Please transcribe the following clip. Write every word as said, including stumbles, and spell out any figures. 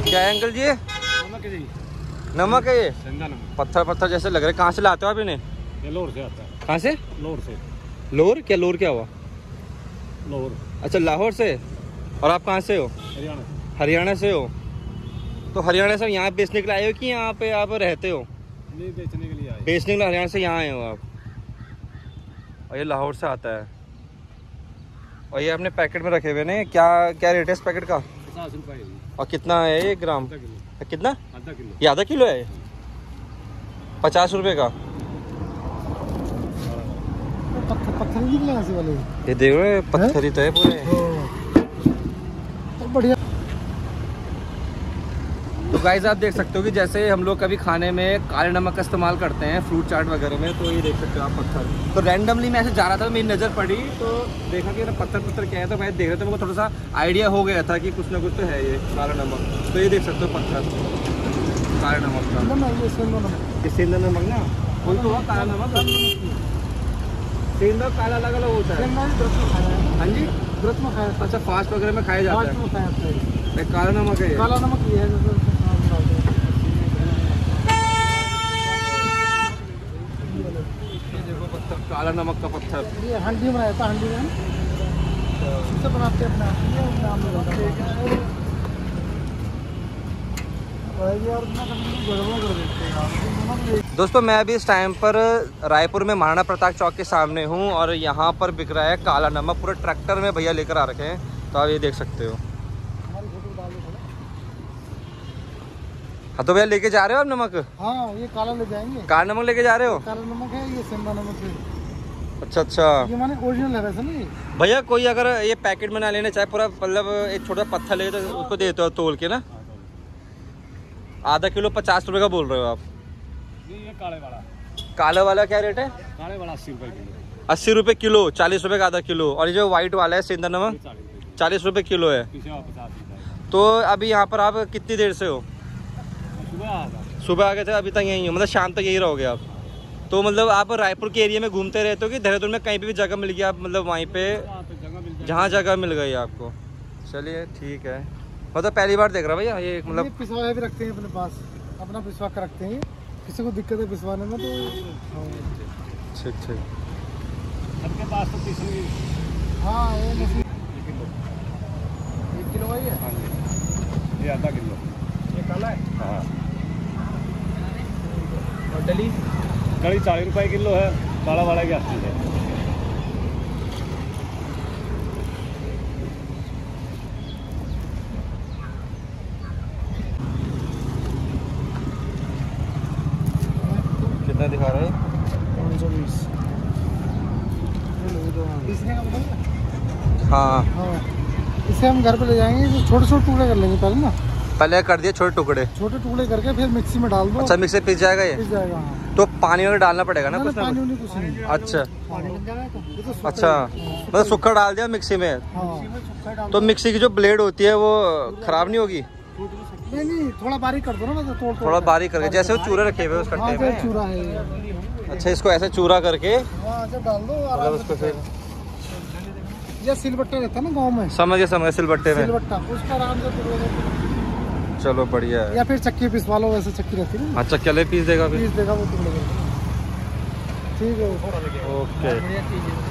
क्या है अंकल जी? नमक है जी। नमक है ये? नमक। पत्थर पत्थर जैसे लग रहे। कहाँ से लाते हो आप इन्हें? ये लोर से आता है। कहाँ से? लोर से। लोर क्या? लोर क्या हुआ? लोर। अच्छा, लाहौर से। और आप कहाँ से हो? हरियाणा। हरियाणा से हो? तो हरियाणा से यहाँ बेचने के लिए आए हो कि यहाँ पे आप रहते हो? नहीं, बेचने के लिए आए। बेचने के लिए हरियाणा से यहाँ आए हो आप? और ये लाहौर से आता है। और ये अपने पैकेट में रखे हुए ने। क्या क्या रेट है इस पैकेट का? पचास रुपये। और कितना है ये ग्राम? कितना? आधा किलो। ये आधा किलो है? पचास रुपए का। पत्थर पत्थर निकले वाले। ये देख रहे हैं, पत्थर तो है पूरे। तो बढ़िया। तो गाइस आप देख सकते हो कि जैसे हम लोग कभी खाने में काले नमक का इस्तेमाल करते हैं फ्रूट चाट वगैरह में, तो ये देख सकते हो आप पत्थर। तो रैंडमली मैं ऐसे जा रहा था, मेरी नज़र पड़ी तो देखा कि पत्थर पत्थर क्या है, तो मैं देख रहा था, मेरे को थोड़ा सा आइडिया हो गया था कि कुछ ना कुछ तो है ये काला नमक। तो ये देख सकते हो पत्थर काले नमक का। ये सेंधा नमक ना, वही तो काला नमक। सेंधा काला अलग अलग होता है। हाँ जी, व्रत में खाया। अच्छा, फास्ट वगैरह में खाया जाता है। काला नमक है, काला नमक ये है। काला नमक का पत्थर। ये हंडी बनाया था, हंडी में इससे बनाते हैं अपना। दोस्तों मैं अभी इस टाइम पर रायपुर में महाराणा प्रताप चौक के सामने हूँ और यहाँ पर बिक रहा है काला नमक। पूरे ट्रैक्टर में भैया लेकर आ रखे हैं, तो आप ये देख सकते हो। हाँ तो भैया लेके जा रहे हो आप नमक? हाँ, ये काला ले जाएंगे। काला नमक लेके जा रहे हो? काला नमक है, ये सेंधा नमक है। अच्छा अच्छा, ये माने ओरिजिनल है वैसे नहीं। भैया कोई अगर ये पैकेट में ना लेना चाहे, पूरा मतलब एक छोटा पत्थर ले तो उसको देते हो तोल के ना? आधा किलो पचास रुपए का बोल रहे हो आप? ये काले वाला। काला वाला क्या रेट है? काले वाला अस्सी रुपए किलो। अस्सी रुपए किलो, चालीस रुपए का आधा किलो। और ये जो व्हाइट वाला है सेंधा नमक, चालीस रुपए किलो है। तो अभी यहाँ पर आप कितनी देर से हो? सुबह आ गए थे, अभी तक यहीं हो, मतलब शाम तक यही रहोगे आप? तो मतलब आप रायपुर के एरिया में घूमते रहते हो कि देहरादून में कहीं पे भी जगह मिल गई आप मतलब वहीं पे जहाँ जगह मिल गई आपको? चलिए ठीक है। मतलब पहली बार देख रहा भैया ये, मतलब पिसवा भी रखते हैं अपने पास, अपना पिसवा कर रखते हैं। किसी को दिक्कत है पिसवाने में तो ठीक ठीक। सबके पास तो पिसवी। हाँ, ये मशीन एक किलो वही है। हाँ जी, ये आधा किलो। ये काला है। हाँ। और डली डली चालीस रुपए किलो है, काला वाला की अस्सी है। कितना दिखा रहे हैं? पाँच सौ बीस। हाँ हाँ, इसे हम घर पे ले जाएंगे तो छोटे छोटे टुकड़े कर लेंगे पहले ना। पहले कर दिए छोटे टुकड़े? छोटे टुकड़े करके फिर मिक्सी में डाल दो। अच्छा, मिक्सी पिस जाएगा ये? पिस जाएगा। हाँ। तो पानी वगैरह डालना पड़ेगा ना? ना, कुछ ना, ना पानी कुछ? कुछ नहीं। अच्छा तो अच्छा, मतलब सूखा डाल दिया मिक्सी में। हाँ। तो मिक्सी की जो ब्लेड होती है वो खराब नहीं होगी? नहीं नहीं, थोड़ा बारीक कर दो ना, तो तोड़ थोड़ा बारीक करके, जैसे वो चूरे रखे हुए उस हाँ, कट्टे में। चूरा है। अच्छा, इसको ऐसे चूरा करके हाँ, जब डाल दो मतलब उसको फिर ये सिलबट्टा रहता है ना गांव में। समझ गए समझ गए, सिलबट्टे में। सिलबट्टा, उसका आराम से टुकड़े। चलो बढ़िया है। या फिर चक्की पिसवा लो, वैसे चक्की रहती है ना। अच्छा, चले पीस देगा फिर? पीस देगा वो टुकड़े। ठीक है, ओके।